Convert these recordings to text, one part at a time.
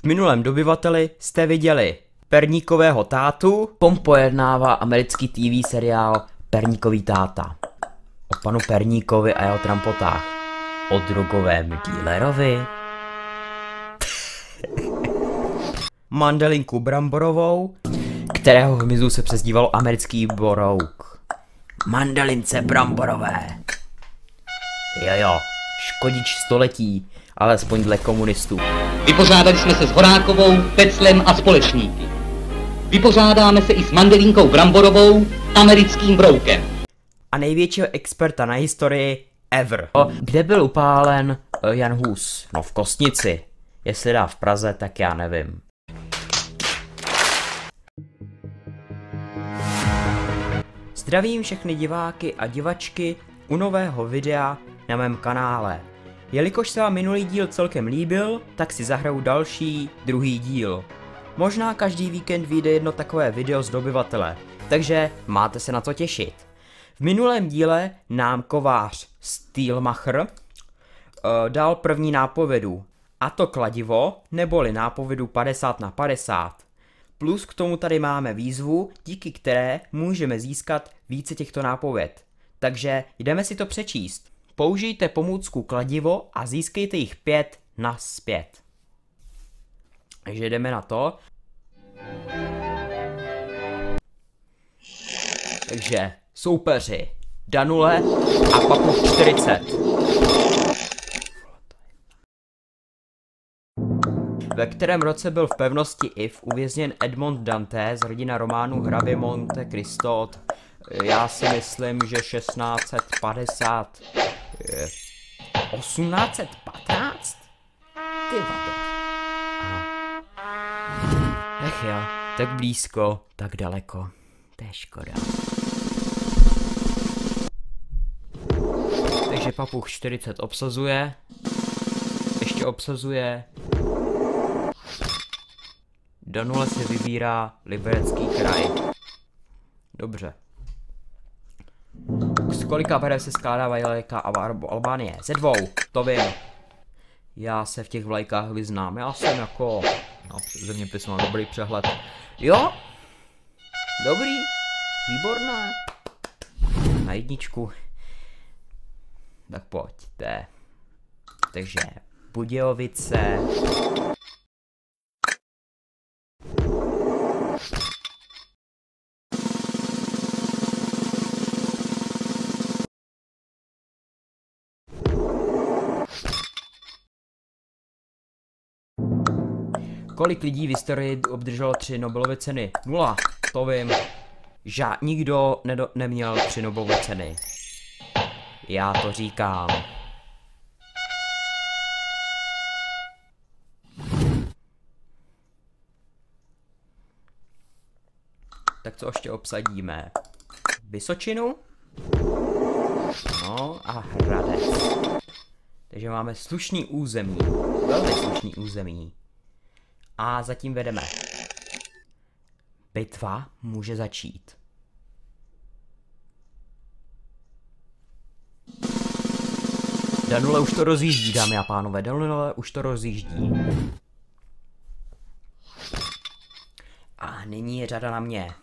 V minulém dobyvateli jste viděli perníkového tátu. Tom pojednává americký TV seriál Perníkový táta. O panu Perníkovi a jeho trampotách. O drogovém dílerovi. Mandelinku Bramborovou, kterého hmyzu se přezdívalo americký borouk. Mandelince Bramborové. Jojo, škodič století, alespoň dle komunistů. Vypořádali jsme se s Horákovou, Peclem a společníky. Vypořádáme se i s Mandelinkou Bramborovou, americkým broukem. A největšího experta na historii ever. Kde byl upálen Jan Hus? No v Kostnici. Jestli dá v Praze, tak já nevím. Zdravím všechny diváky a divačky u nového videa na mém kanále. Jelikož se vám minulý díl celkem líbil, tak si zahraju další, druhý díl. Možná každý víkend vyjde jedno takové video z dobyvatele, takže máte se na co těšit. V minulém díle nám kovář Stýlmacher dal první nápovědu, a to kladivo, neboli nápovědu 50/50. Plus k tomu tady máme výzvu, díky které můžeme získat více těchto nápověd. Takže jdeme si to přečíst. Použijte pomůcku kladivo a získejte jich 5 nazpět. Takže jdeme na to. Takže soupeři Danule a Papuch 40. Ve kterém roce byl v pevnosti If uvězněn Edmond Dantes z rodina románu Hrabě Monte Cristo od, já si myslím, že 1650. 1815? Ty vado. Ech jo, tak blízko, tak daleko. To je škoda. Takže Papuch 40 obsazuje. Ještě obsazuje. Danule si vybírá Liberecký kraj. Dobře. Z kolika barev se skládá vlajka Albánie? Ze 2, to vím. Já se v těch vlajkách vyznám. Já jsem jako... No, zeměpis mám dobrý přehled. Jo? Dobrý. Výborné. Na jedničku. Tak pojďte. Takže Budějovice. Kolik lidí v historii obdrželo 3 Nobelovy ceny? 0, to vím. Nikdo neměl 3 Nobelovy ceny. Já to říkám. Tak co ještě obsadíme? Vysočinu? No a Hradec. Takže máme slušný území. Velmi slušný území. A zatím vedeme. Bitva může začít. Danule už to rozjíždí, dámy a pánové. Danule už to rozjíždí. A nyní je řada na mě.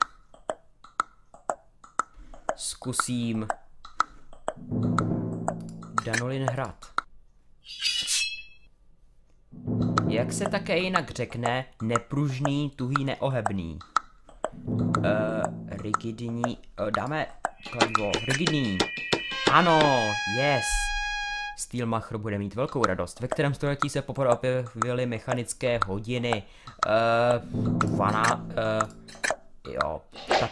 Zkusím Danulin hrad. Jak se také jinak řekne, nepružný, tuhý, neohebný. Rigidní, dáme kladivo, rigidní. Ano, yes. Stýlmacher bude mít velkou radost. Ve kterém století se poprvé objevily mechanické hodiny? Jo, tak.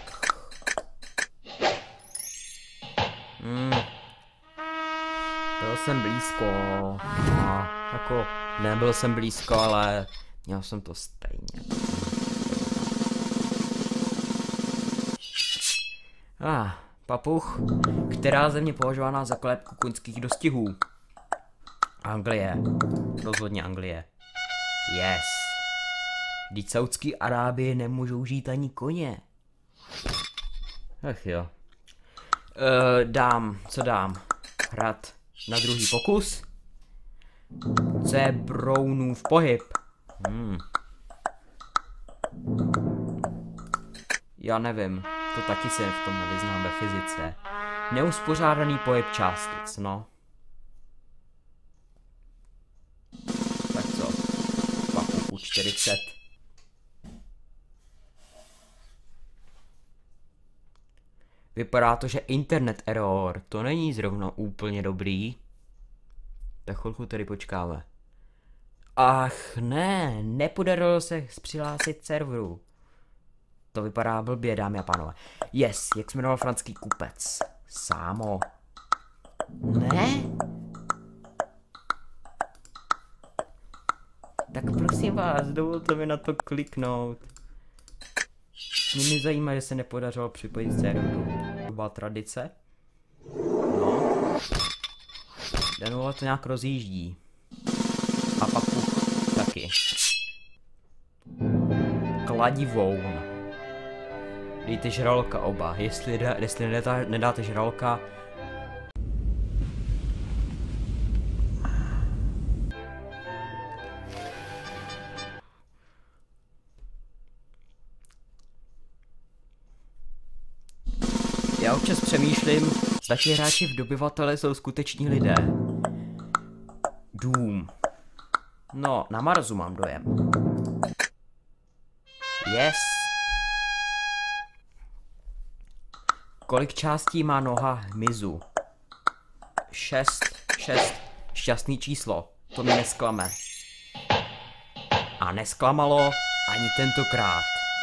Byl jsem blízko. Jako, nebyl jsem blízko, ale měl jsem to stejně. Papuch. Která země považována za kolébku koňských dostihů? Anglie. Rozhodně Anglie. Yes. Vždyť Saudské Arábie nemůžou žít ani koně. Ach jo. Co dám? Hrad na druhý pokus. C. Brownův pohyb. Já nevím, to taky se v tom nevyznám ve fyzice. Neuspořádaný pohyb částic, no. Tak co? Papu 40. Vypadá to, že internet error, to není zrovna úplně dobrý. Tak chvilku tady počkáme. Ach ne, nepodařilo se přihlásit serveru. To vypadá blbě, dámy a pánové. Yes, jak se jmenoval franský kupec? Sámo. Ne? Tak prosím vás, dovolte mi na to kliknout. Mě nezajímá, že se nepodařilo připojit serveru. To byla tradice. No. Denula to nějak rozjíždí. A pak taky. Kladivoun. Dejte žraloka oba. Jestli nedáte žraloka... Já občas přemýšlím, zda ti hráči v Dobyvateli jsou skuteční lidé. Dům. No, na Marsu mám dojem. Yes. Kolik částí má noha hmyzu? 6. Šťastný číslo. To mě nesklame. A nesklamalo ani tentokrát.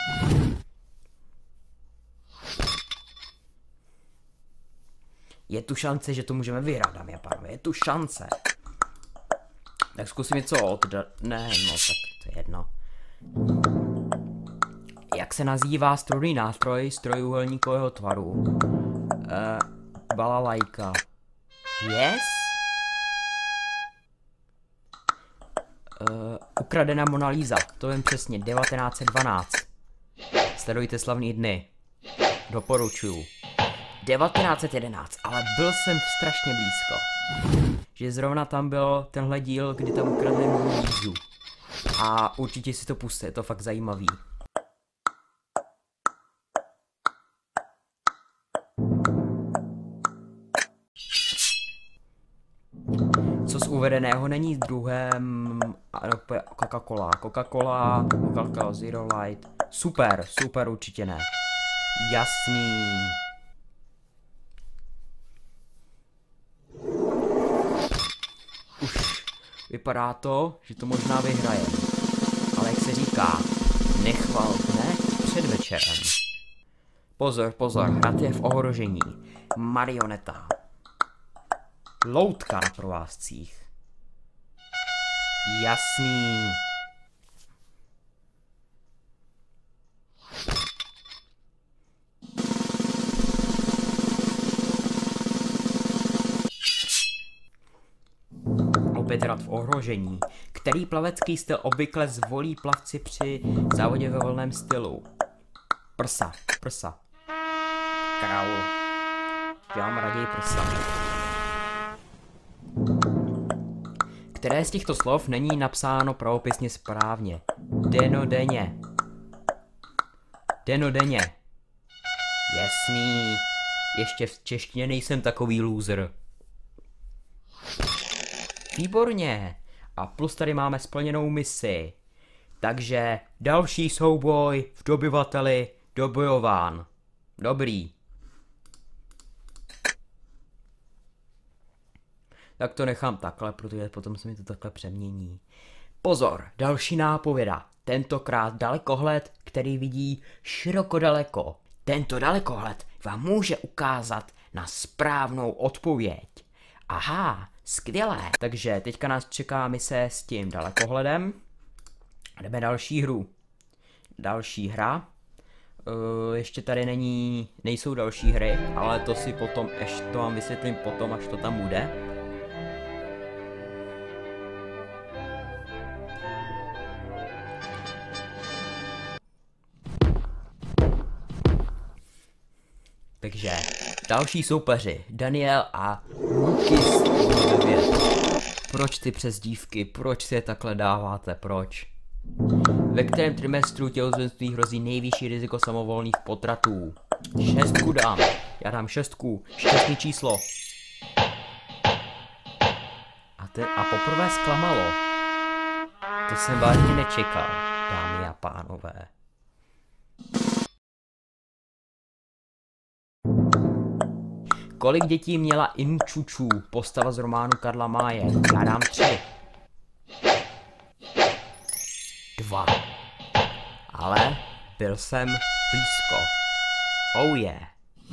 Je tu šance, že to můžeme vyhrát, dámy a pánové. Je tu šance. Tak zkusím něco Ne, no tak to je jedno. Jak se nazývá strojný nástroj z trojúhelníkového tvaru? Balalajka. Yes? Ukradená Mona Lisa. To vím přesně. 1912. Sledujte slavný dny. Doporučuju. 1911, ale byl jsem strašně blízko. Že zrovna tam byl tenhle díl, kdy tam ukradli Monu Lisu. A určitě si to pusťte, je to fakt zajímavý. Co z uvedeného není druhem Coca-Cola. Coca-Cola Zero Light. Super určitě ne. Jasný. Už vypadá to, že to možná vyhraje. Ale jak se říká, nechval dne před večerem. Pozor, hrad je v ohrožení. Marioneta. Loutka na provázcích. Jasný. Opět hrad v ohrožení. Který plavecký styl obvykle zvolí plavci při závodě ve volném stylu? Prsa. Kraul. Já mám raději prsa. Které z těchto slov není napsáno pravopisně správně? Denodenně. Jasný. Ještě v češtině nejsem takový loser. Výborně. A plus tady máme splněnou misi. Takže další souboj v Dobyvateli dobojován. Dobrý. Tak to nechám takhle, protože potom se mi to takhle přemění. Pozor, další nápověda. Tentokrát dalekohled, který vidí široko daleko. Tento dalekohled vám může ukázat na správnou odpověď. Aha, skvělé. Takže teďka nás čeká mise s tím dalekohledem. Jdeme další hru. Další hra. Ještě tady nejsou další hry, ale to si potom, ještě to vám vysvětlím potom, až to tam bude. Takže další soupeři, Daniel a Lukis 9. Proč ty přezdívky, proč si je takhle dáváte, proč? Ve kterém trimestru těhotenství hrozí nejvyšší riziko samovolných potratů? 6 dám. Já dám 6. Šťastný číslo. A poprvé zklamalo. To jsem vážně nečekal, dámy a pánové. Kolik dětí měla Inčuču, postava z románu Karla Maye? Já dám 3. 2. Ale byl jsem blízko. Oh yeah.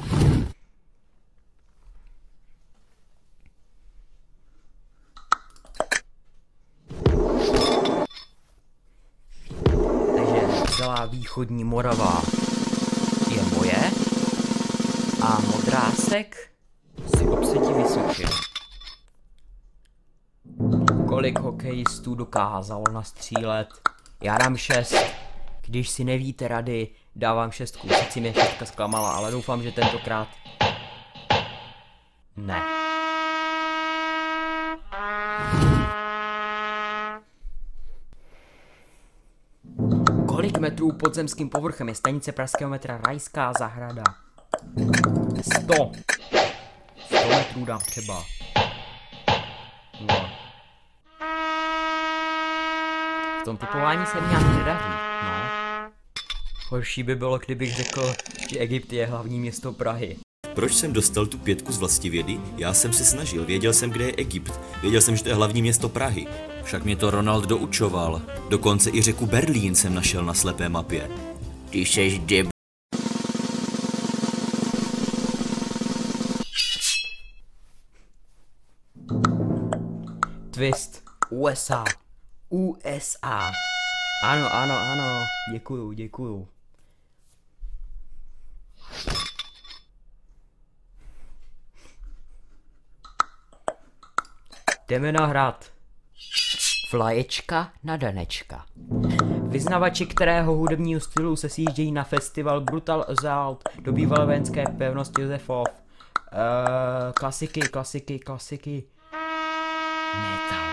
Takže celá východní Morava je moje a Modrásek si obsadí Vysočinu. Kolik hokejistů dokázalo nastřílet? Já dám 6. Když si nevíte rady, dávám 6. Sice mě 6 zklamala, ale doufám, že tentokrát ne. Kolik metrů podzemským povrchem je stanice pražského metra Rajská zahrada? 100. 100 metrů dám třeba. No. V tom typování se mi nějak nedaří, no. Horší by bylo, kdybych řekl, že Egypt je hlavní město Prahy. Proč jsem dostal tu 5 z vlastivědy? Já jsem se snažil, věděl jsem, kde je Egypt. Věděl jsem, že to je hlavní město Prahy. Však mě to Ronald doučoval. Dokonce i řeku Berlín jsem našel na slepé mapě. Ty seš deb... Twist. USA. USA. Ano, ano, ano. Děkuju, děkuju. Jdeme na hrad. Vlaječka na Danečka. Vyznavači kterého hudebního stylu se sjíždějí na festival Brutal Assault do bývalé vojenské pevnosti Josefov. Klasiky. Metal.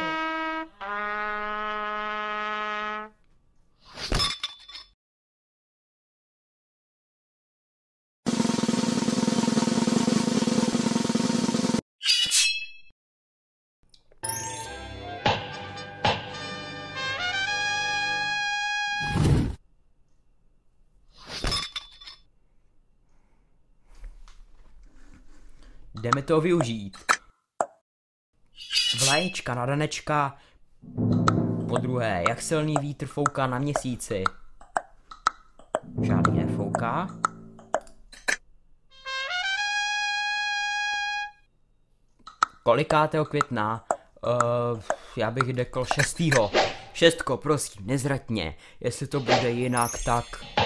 Jdeme to využít. Vlaječka na Danečka. Po druhé, jak silný vítr fouká na Měsíci? Žádný nefouká. Kolikátého května? Já bych řekl 6. 6, prosím, nezratně. Jestli to bude jinak, tak...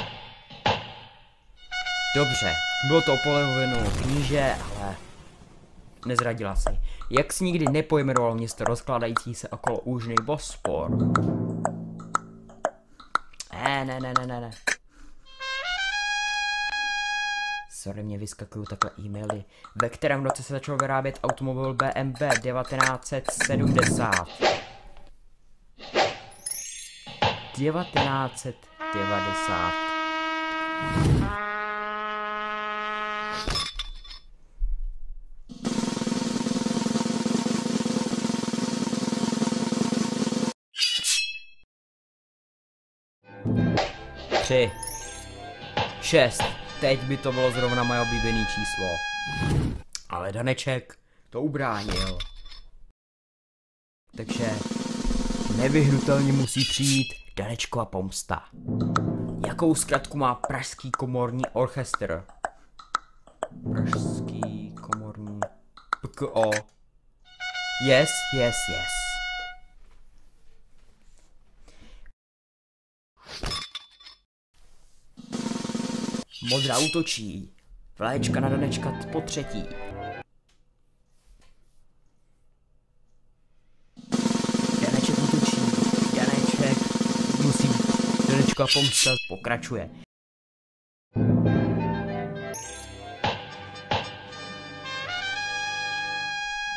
Dobře, bylo to o polevinu kníže, ale... Nezradila si. Jak jsi nikdy nepojmenoval město rozkládající se okolo úžny Bospor? Ne. Sorry, mě vyskakují takhle e-maily. Ve kterém roce se začal vyrábět automobil BMW 1970? 1990. Tři. 6. Teď by to bylo zrovna moje oblíbené číslo. Ale Daneček to ubránil. Takže nevyhnutelně musí přijít Danečkova pomsta. Jakou zkratku má Pražský komorní orchestr? Pražský komorní... PKO. Yes. Modrá útočí. Vlaječka na Danečka po třetí. Daneček útočí. Daneček musí... Danečkova pomsta pokračuje.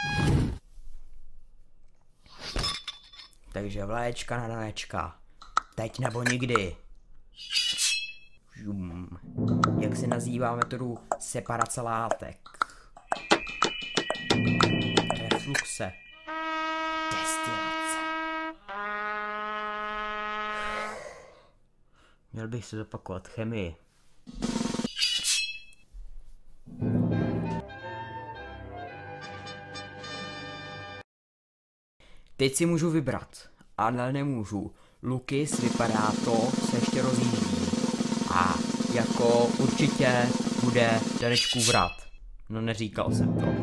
Takže vlaječka na Danečka. Teď nebo nikdy. Žum. Jak se nazývá metodu separace látek? Refluxe. Destilace. Měl bych se zopakovat chemii. Teď si můžu vybrat, ale nemůžu. Lukis, vypadá to, se ještě rozjíždí. A jako určitě bude Danečkův vrat. No neříkal jsem to.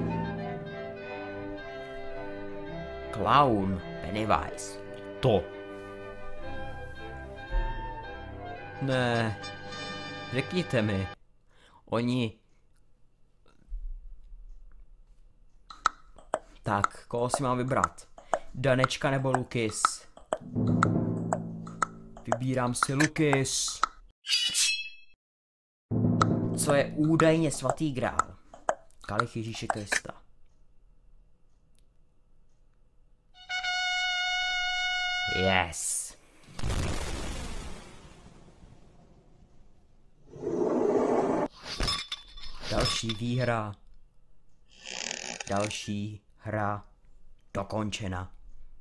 Clown, Pennywise. To. Ne. Řekněte mi. Oni... Tak, koho si mám vybrat? Danečka nebo Lukis? Vybírám si Lukis. Co je údajně svatý grál? Kalich Ježíše Krista. Yes. Další výhra. Další hra dokončena.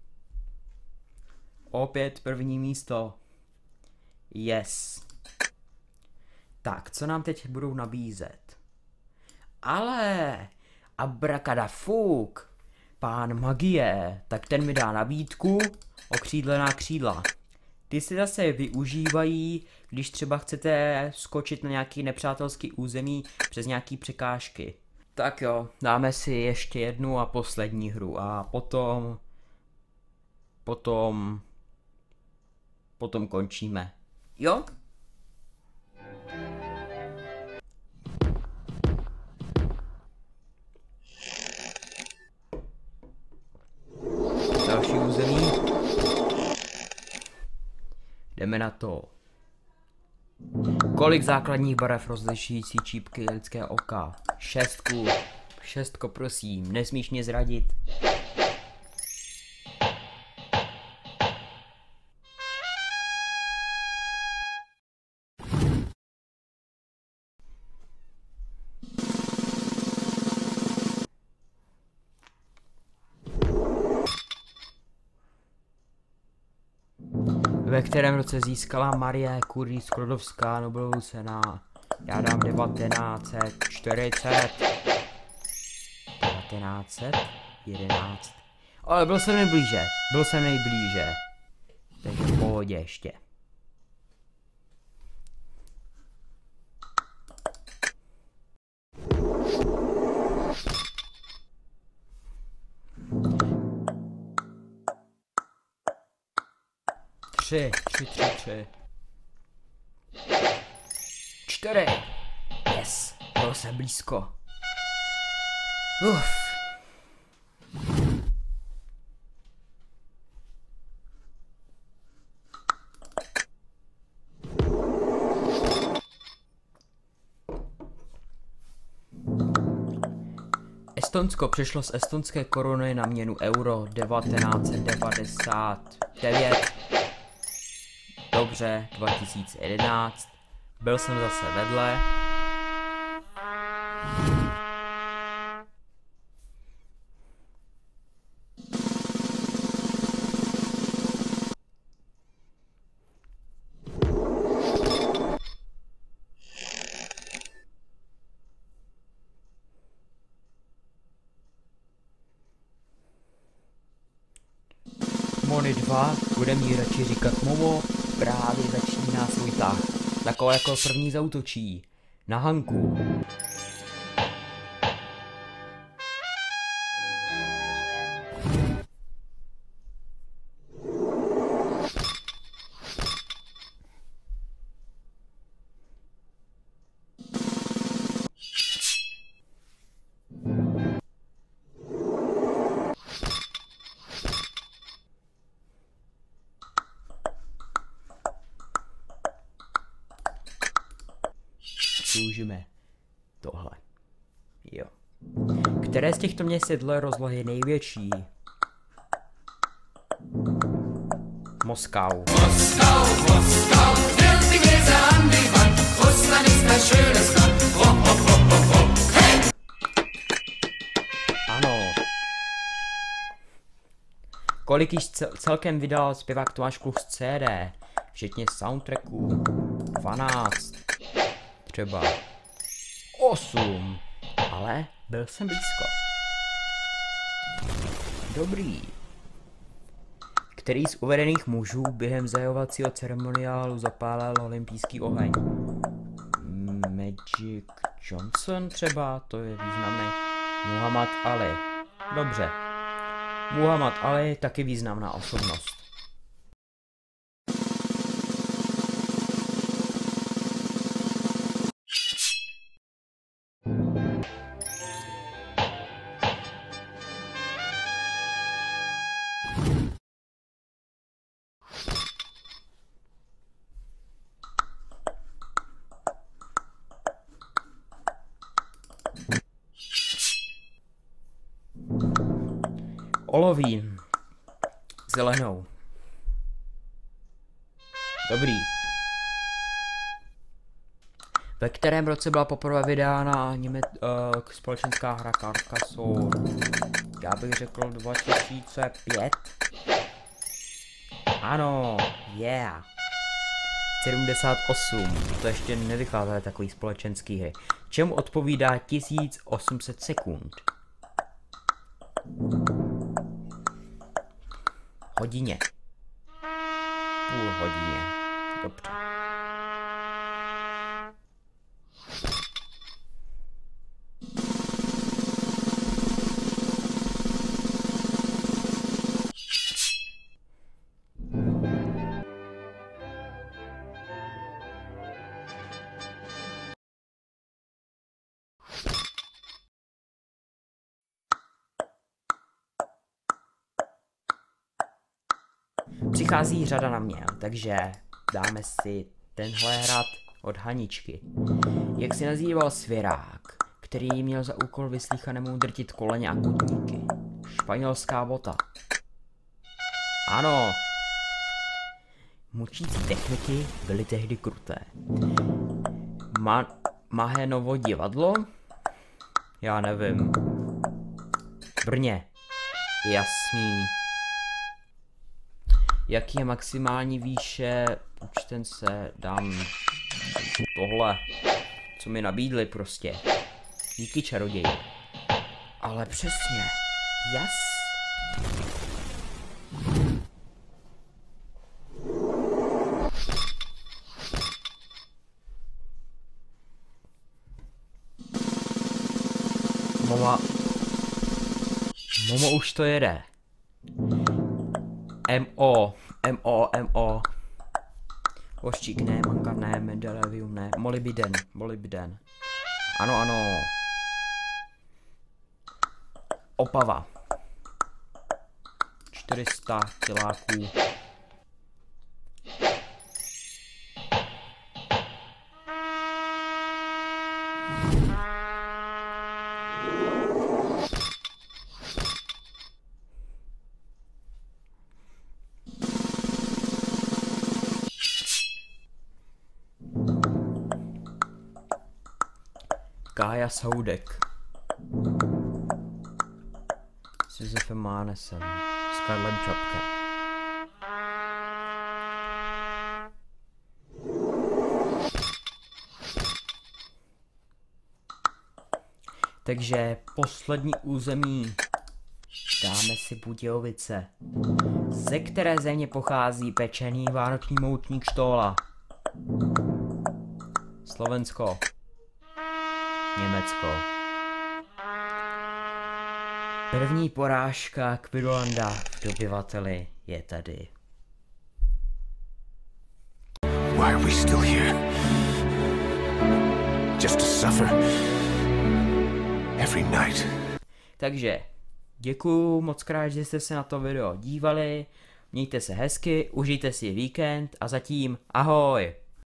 Opět první místo. Yes. Tak, co nám teď budou nabízet? Ale abrakadafuk, pán magie, tak ten mi dá nabídku okřídlená křídla. Ty se zase využívají, když třeba chcete skočit na nějaký nepřátelský území přes nějaký překážky. Tak jo, dáme si ještě jednu a poslední hru a potom končíme. Jo? Další území. Jdeme na to. Kolik základních barev rozlišující čípky lidského oka? 6. 6, prosím, nesmíš mě zradit. Ve kterém roce získala Marie Curie Sklodovská Nobelovu cenu? Já dám 1940. 1911. Ale byl jsem nejblíže. Takže v pohodě ještě. Tři. 4. Yes, byl jsem blízko. Uf. Estonsko přešlo z estonské koruny na měnu euro 1999. Dobře, 2011. Byl jsem zase vedle. Mony 2, bude mi radši říkat Momo, právě začíná svůj tah. Taková jako první zautočí. Na Hanku. Použijeme tohle. Jo. Které z těchto měst je dle rozlohy největší? Moskau. Moskau, Moskau, wirf die Gläser an die Wand. Russland ist ein schönes Land. Ho, ho, ho, ho, ho. Hey! Ano. Kolik již celkem vydal zpěvák Tomáš Kluch z CD? Včetně soundtracků. 12. Třeba. 8. Ale byl jsem blízko. Dobrý. Který z uvedených mužů během zahajovacího ceremoniálu zapálil olympijský oheň? Magic Johnson třeba, to je významný. Muhammad Ali. Dobře. Muhammad Ali je taky významná osobnost. Olovín. Zelenou. Dobrý. Ve kterém roce byla poprvé vydána společenská hra Carcassonne? Já bych řekl 2005. Ano, yeah. 78. To ještě nevycházely takový společenský hry. Čemu odpovídá 1800 sekund? Hodině. Půl hodině. Dobře. Přichází řada na mě, takže dáme si tenhle hrad od Haničky. Jak si nazýval svěrák, který měl za úkol vyslíchanému drtit koleně a kotníky? Španělská bota. Ano. Mučící techniky byly tehdy kruté. Mahenovo divadlo? Já nevím. Brně. Jasný. Jaký je maximální výše účtence? Dám tohle, co mi nabídli prostě. Díky čaroději. Ale přesně. Yes. Momo už to jede. MO. Hořčík ne, mangan ne, medelevium ne, molybden. Ano. Opava. 400 kiláků. Kája Soudek. S Josefem Mánesem. S Karlem Čapkem. Takže poslední území. Dáme si Budějovice. Ze které země pochází pečený vánoční moutník Štóla? Slovensko. Německo. První porážka Quirlanda v dobyvateli je tady. Why are we still here? Just to suffer every night. Takže děkuju moc krát, že jste se na to video dívali. Mějte se hezky, užijte si víkend a zatím ahoj!